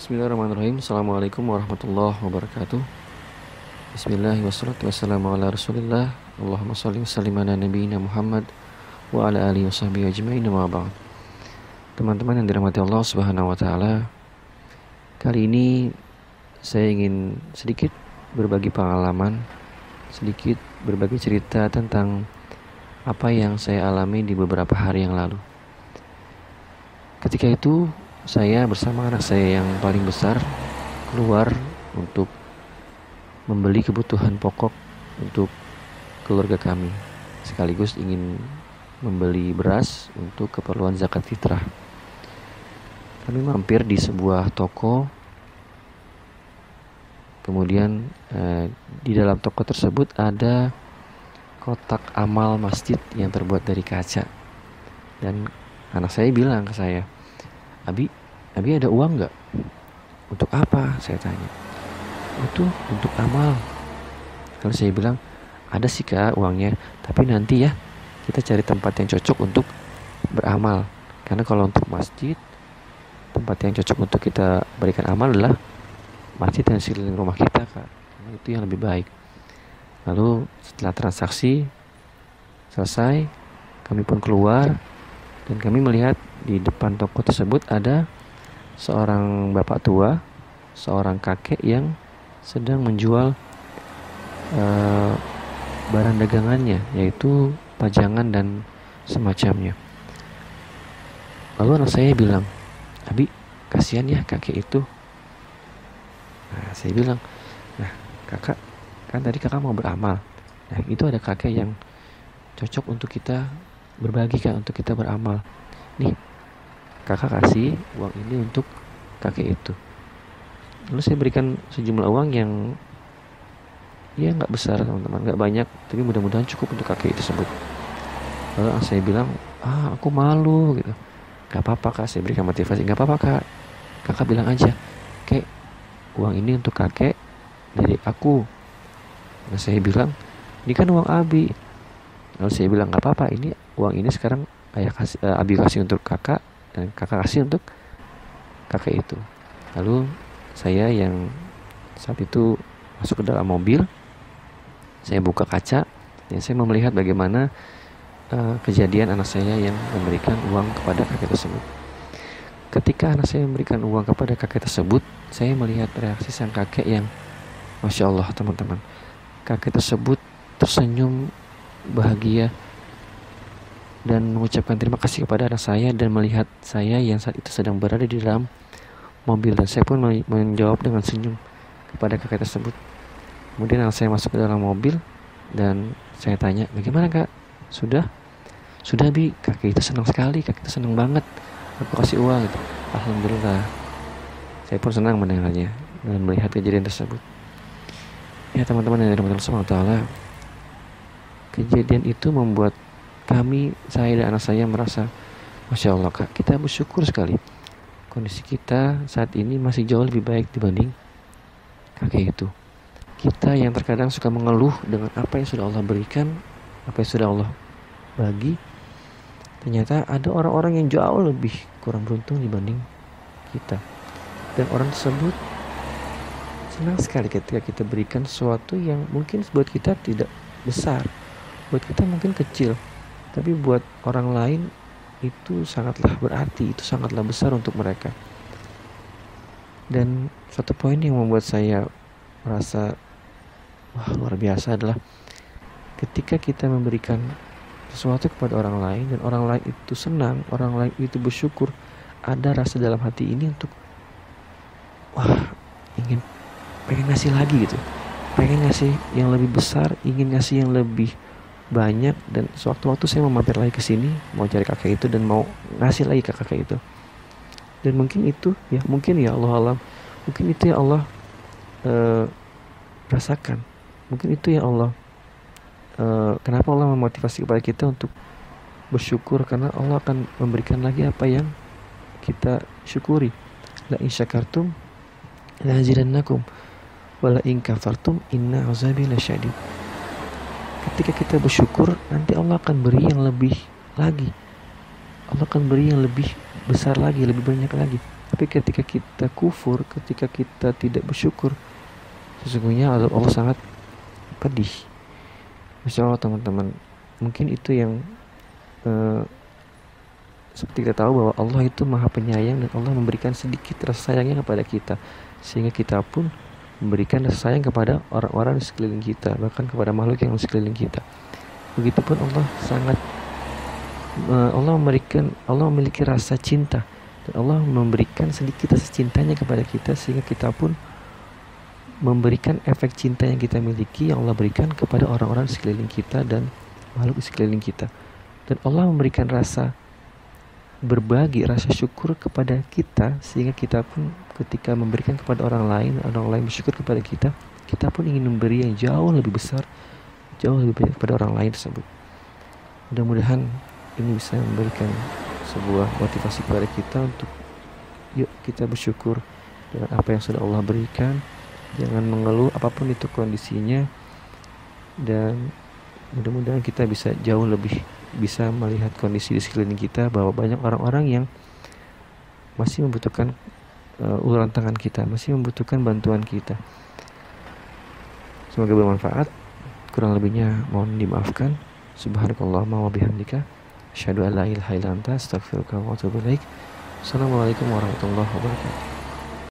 Bismillahirrahmanirrahim. Assalamualaikum warahmatullahi wabarakatuh. Bismillah wassalatu wassalamu ala rasulillah. Allahumma sholli wa sallim ala nabiyyina Muhammad wa ala alihi washabbihi ajma'in wa ba'd. Teman-teman yang dirahmati Allah Subhanahu wa taala, kali ini saya ingin sedikit berbagi pengalaman, sedikit berbagi cerita tentang apa yang saya alami di beberapa hari yang lalu. Ketika itu saya bersama anak saya yang paling besar keluar untuk membeli kebutuhan pokok untuk keluarga kami, sekaligus ingin membeli beras untuk keperluan zakat fitrah. Kami mampir di sebuah toko, kemudian di dalam toko tersebut ada kotak amal masjid yang terbuat dari kaca. Dan anak saya bilang ke saya, Abi ada uang nggak? Untuk apa? Saya tanya. Itu untuk amal. Kalau saya bilang, ada sih Kak uangnya, tapi nanti ya kita cari tempat yang cocok untuk beramal. Karena kalau untuk masjid, tempat yang cocok untuk kita berikan amal adalah masjid yang sekeliling rumah kita, Kak. Karena itu yang lebih baik. Lalu setelah transaksi selesai, kami pun keluar dan kami melihat di depan toko tersebut ada seorang bapak tua, seorang kakek yang sedang menjual barang dagangannya, yaitu pajangan dan semacamnya. Lalu anak saya bilang, Abi, kasihan ya kakek itu. Nah, saya bilang, nah kakak, kan tadi kakak mau beramal. Nah, itu ada kakek yang cocok untuk kita berbagi, kan, untuk kita beramal. Nih, kakak kasih uang ini untuk kakek itu. Lalu saya berikan sejumlah uang yang ya nggak besar teman-teman, nggak banyak, tapi mudah-mudahan cukup untuk kakek tersebut. Lalu saya bilang, aku malu gitu. Gak apa-apa Kak, saya berikan motivasi. Gak apa-apa Kak, kakak bilang aja, Kek, uang ini untuk kakek dari aku. Nah, saya bilang, ini kan uang Abi. Lalu saya bilang, gak apa-apa, ini uang ini sekarang Abi kasih untuk kakak, dan kakak kasih untuk kakek itu. Lalu saya yang saat itu masuk ke dalam mobil, saya buka kaca dan saya melihat bagaimana kejadian anak saya yang memberikan uang kepada kakek tersebut. Ketika anak saya memberikan uang kepada kakek tersebut, saya melihat reaksi sang kakek yang Masya Allah teman-teman. Kakek tersebut tersenyum bahagia dan mengucapkan terima kasih kepada anak saya dan melihat saya yang saat itu sedang berada di dalam mobil, dan saya pun menjawab dengan senyum kepada kakek tersebut. Kemudian anak saya masuk ke dalam mobil dan saya tanya, bagaimana Kak? Sudah Bi, kakek itu senang sekali, kakek itu senang banget aku kasih uang gitu. Alhamdulillah, saya pun senang mendengarnya dan melihat kejadian tersebut. Ya teman-teman yang dirahmati Allah Subhanahu wa taala, kejadian itu membuat saya dan anak saya merasa Masya Allah Kak, kita bersyukur sekali. Kondisi kita saat ini masih jauh lebih baik dibanding kakek itu. Kita yang terkadang suka mengeluh dengan apa yang sudah Allah berikan, apa yang sudah Allah bagi, ternyata ada orang-orang yang jauh lebih kurang beruntung dibanding kita. Dan orang tersebut senang sekali ketika kita berikan sesuatu yang mungkin buat kita tidak besar, buat kita mungkin kecil, tapi buat orang lain itu sangatlah berarti, itu sangatlah besar untuk mereka. Dan satu poin yang membuat saya merasa wah luar biasa adalah ketika kita memberikan sesuatu kepada orang lain dan orang lain itu senang, orang lain itu bersyukur, ada rasa dalam hati ini untuk pengen ngasih lagi gitu, pengen ngasih yang lebih besar, ingin ngasih yang lebih banyak. Dan sewaktu-waktu saya mau mampir lagi ke sini, mau cari kakek itu dan mau ngasih lagi ke kakek itu. Dan mungkin itu ya, mungkin ya Allah alam, mungkin itu ya Allah rasakan, mungkin itu ya Allah kenapa Allah memotivasi kepada kita untuk bersyukur, karena Allah akan memberikan lagi apa yang kita syukuri. La in syakartum la azidannakum wa la in kafartum inna azabi lasyadid. Ketika kita bersyukur, nanti Allah akan beri yang lebih lagi. Allah akan beri yang lebih besar lagi, lebih banyak lagi. Tapi ketika kita kufur, ketika kita tidak bersyukur, sesungguhnya azab Allah sangat pedih. Masya Allah teman-teman, mungkin itu yang seperti kita tahu bahwa Allah itu maha penyayang dan Allah memberikan sedikit rasa sayangnya kepada kita, sehingga kita pun memberikan rasa sayang kepada orang-orang di sekeliling kita, bahkan kepada makhluk yang di sekeliling kita. Begitupun Allah memiliki rasa cinta, dan Allah memberikan sedikit rasa cintanya kepada kita, sehingga kita pun memberikan efek cinta yang kita miliki, yang Allah berikan kepada orang-orang di sekeliling kita dan makhluk di sekeliling kita. Dan Allah memberikan rasa berbagi, rasa syukur kepada kita, sehingga kita pun ketika memberikan kepada orang lain bersyukur kepada kita, kita pun ingin memberi yang jauh lebih besar, jauh lebih banyak kepada orang lain tersebut. Mudah-mudahan ini bisa memberikan sebuah motivasi kepada kita untuk yuk kita bersyukur dengan apa yang sudah Allah berikan, jangan mengeluh apapun itu kondisinya, dan mudah-mudahan kita bisa jauh lebih bisa melihat kondisi di sekeliling kita, bahwa banyak orang-orang yang masih membutuhkan uluran tangan kita, masih membutuhkan bantuan kita. Semoga bermanfaat. Kurang lebihnya mohon dimaafkan. Subhanakallahumma wa bihamdika asyhadu an la ilaha illa anta astaghfiruka wa atubu ilaik. Assalamualaikum warahmatullahi wabarakatuh.